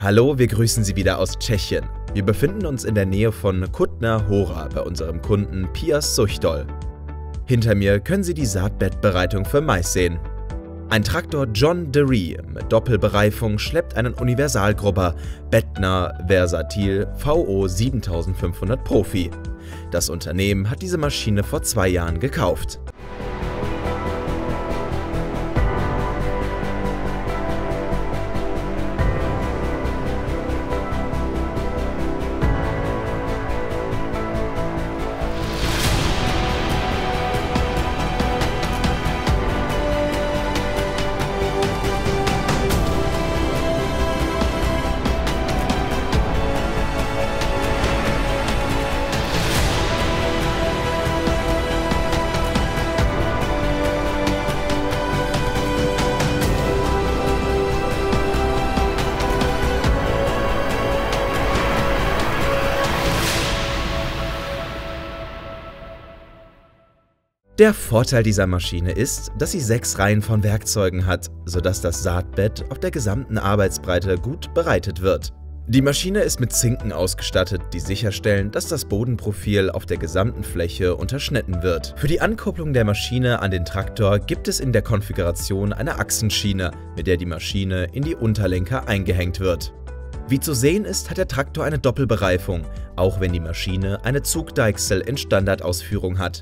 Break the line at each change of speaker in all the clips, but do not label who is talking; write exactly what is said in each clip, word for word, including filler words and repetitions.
Hallo, wir grüßen Sie wieder aus Tschechien. Wir befinden uns in der Nähe von Kutná Hora bei unserem Kunden Piast Suchdol. Hinter mir können Sie die Saatbettbereitung für Mais sehen. Ein Traktor John Deere mit Doppelbereifung schleppt einen Universalgrubber Bednar Versatil V O siebentausendfünfhundert Profi. Das Unternehmen hat diese Maschine vor zwei Jahren gekauft. Der Vorteil dieser Maschine ist, dass sie sechs Reihen von Werkzeugen hat, sodass das Saatbett auf der gesamten Arbeitsbreite gut bereitet wird. Die Maschine ist mit Zinken ausgestattet, die sicherstellen, dass das Bodenprofil auf der gesamten Fläche unterschnitten wird. Für die Ankupplung der Maschine an den Traktor gibt es in der Konfiguration eine Achsenschiene, mit der die Maschine in die Unterlenker eingehängt wird. Wie zu sehen ist, hat der Traktor eine Doppelbereifung, auch wenn die Maschine eine Zugdeichsel in Standardausführung hat.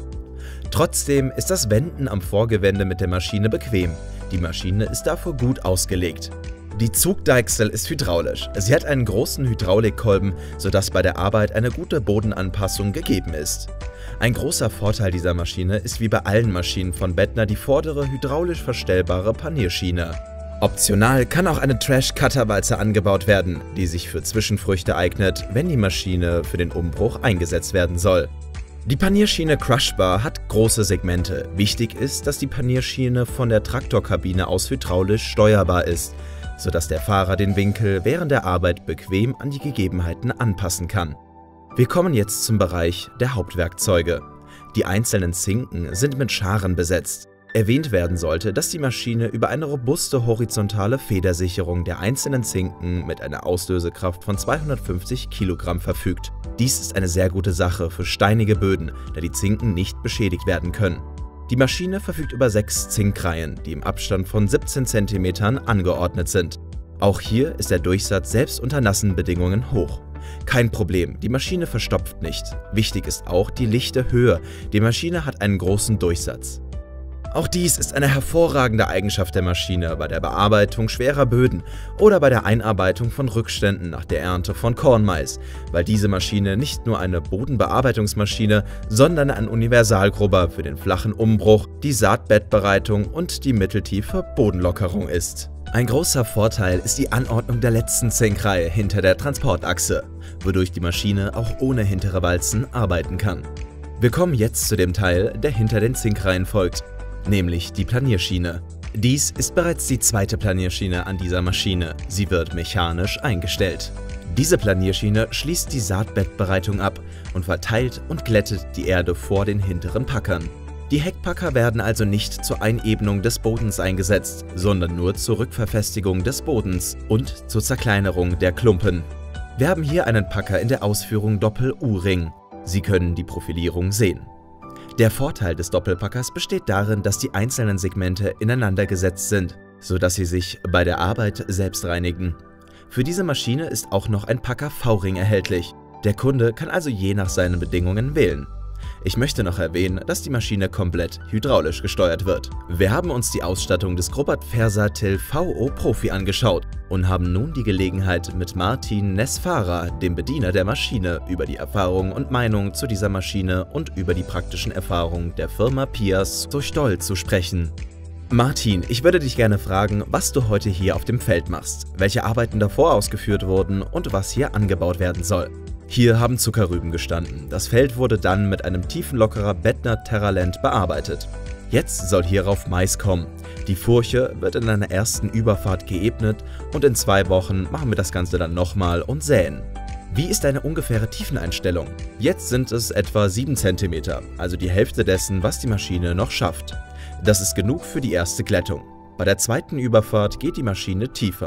Trotzdem ist das Wenden am Vorgewende mit der Maschine bequem. Die Maschine ist dafür gut ausgelegt. Die Zugdeichsel ist hydraulisch. Sie hat einen großen Hydraulikkolben, sodass bei der Arbeit eine gute Bodenanpassung gegeben ist. Ein großer Vorteil dieser Maschine ist wie bei allen Maschinen von Bednar die vordere hydraulisch verstellbare Panierschiene. Optional kann auch eine Trash-Cutter-Walze angebaut werden, die sich für Zwischenfrüchte eignet, wenn die Maschine für den Umbruch eingesetzt werden soll. Die Panierschiene Crushbar hat große Segmente. Wichtig ist, dass die Panierschiene von der Traktorkabine aus hydraulisch steuerbar ist, sodass der Fahrer den Winkel während der Arbeit bequem an die Gegebenheiten anpassen kann. Wir kommen jetzt zum Bereich der Hauptwerkzeuge. Die einzelnen Zinken sind mit Scharen besetzt. Erwähnt werden sollte, dass die Maschine über eine robuste horizontale Federsicherung der einzelnen Zinken mit einer Auslösekraft von zweihundertfünfzig Kilogramm verfügt. Dies ist eine sehr gute Sache für steinige Böden, da die Zinken nicht beschädigt werden können. Die Maschine verfügt über sechs Zinkreihen, die im Abstand von siebzehn Zentimetern angeordnet sind. Auch hier ist der Durchsatz selbst unter nassen Bedingungen hoch. Kein Problem, die Maschine verstopft nicht. Wichtig ist auch die lichte Höhe. Die Maschine hat einen großen Durchsatz. Auch dies ist eine hervorragende Eigenschaft der Maschine bei der Bearbeitung schwerer Böden oder bei der Einarbeitung von Rückständen nach der Ernte von Kornmais, weil diese Maschine nicht nur eine Bodenbearbeitungsmaschine, sondern ein Universalgrubber für den flachen Umbruch, die Saatbettbereitung und die mitteltiefe Bodenlockerung ist. Ein großer Vorteil ist die Anordnung der letzten Zinkreihe hinter der Transportachse, wodurch die Maschine auch ohne hintere Walzen arbeiten kann. Wir kommen jetzt zu dem Teil, der hinter den Zinkreihen folgt, nämlich die Planierschiene. Dies ist bereits die zweite Planierschiene an dieser Maschine. Sie wird mechanisch eingestellt. Diese Planierschiene schließt die Saatbettbereitung ab und verteilt und glättet die Erde vor den hinteren Packern. Die Heckpacker werden also nicht zur Einebnung des Bodens eingesetzt, sondern nur zur Rückverfestigung des Bodens und zur Zerkleinerung der Klumpen. Wir haben hier einen Packer in der Ausführung Doppel-U-Ring. Sie können die Profilierung sehen. Der Vorteil des Doppelpackers besteht darin, dass die einzelnen Segmente ineinander gesetzt sind, sodass sie sich bei der Arbeit selbst reinigen. Für diese Maschine ist auch noch ein Packer V-Ring erhältlich. Der Kunde kann also je nach seinen Bedingungen wählen. Ich möchte noch erwähnen, dass die Maschine komplett hydraulisch gesteuert wird. Wir haben uns die Ausstattung des Grubber Versatil V O Profi angeschaut und haben nun die Gelegenheit, mit Martin Nesfara, dem Bediener der Maschine, über die Erfahrungen und Meinungen zu dieser Maschine und über die praktischen Erfahrungen der Firma Piast Suchdol zu sprechen. Martin, ich würde dich gerne fragen, was du heute hier auf dem Feld machst, welche Arbeiten davor ausgeführt wurden und was hier angebaut werden soll. Hier haben Zuckerrüben gestanden. Das Feld wurde dann mit einem Tiefenlockerer Bednar Terraland bearbeitet. Jetzt soll hierauf Mais kommen. Die Furche wird in einer ersten Überfahrt geebnet und in zwei Wochen machen wir das Ganze dann nochmal und säen. Wie ist deine ungefähre Tiefeneinstellung? Jetzt sind es etwa sieben Zentimeter, also die Hälfte dessen, was die Maschine noch schafft. Das ist genug für die erste Glättung. Bei der zweiten Überfahrt geht die Maschine tiefer.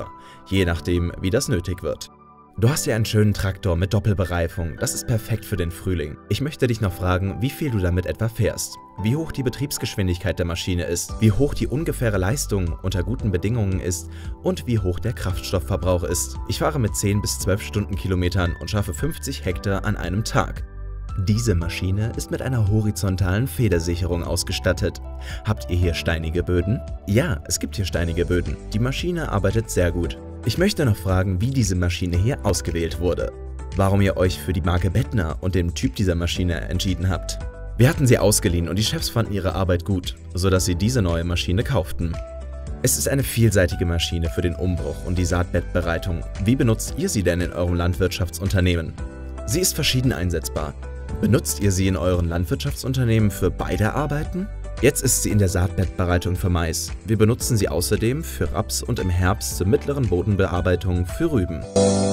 je nachdem, wie das nötig wird. Du hast hier einen schönen Traktor mit Doppelbereifung, das ist perfekt für den Frühling. Ich möchte dich noch fragen, wie viel du damit etwa fährst, wie hoch die Betriebsgeschwindigkeit der Maschine ist, wie hoch die ungefähre Leistung unter guten Bedingungen ist und wie hoch der Kraftstoffverbrauch ist. Ich fahre mit zehn bis zwölf Stundenkilometern und schaffe fünfzig Hektar an einem Tag. Diese Maschine ist mit einer horizontalen Federsicherung ausgestattet. Habt ihr hier steinige Böden? Ja, es gibt hier steinige Böden. Die Maschine arbeitet sehr gut. Ich möchte noch fragen, wie diese Maschine hier ausgewählt wurde. Warum ihr euch für die Marke Bettner und den Typ dieser Maschine entschieden habt. Wir hatten sie ausgeliehen und die Chefs fanden ihre Arbeit gut, sodass sie diese neue Maschine kauften. Es ist eine vielseitige Maschine für den Umbruch und die Saatbettbereitung. Wie benutzt ihr sie denn in eurem Landwirtschaftsunternehmen? Sie ist verschieden einsetzbar. Benutzt ihr sie in euren Landwirtschaftsunternehmen für beide Arbeiten? Jetzt ist sie in der Saatbettbereitung für Mais. Wir benutzen sie außerdem für Raps und im Herbst zur mittleren Bodenbearbeitung für Rüben.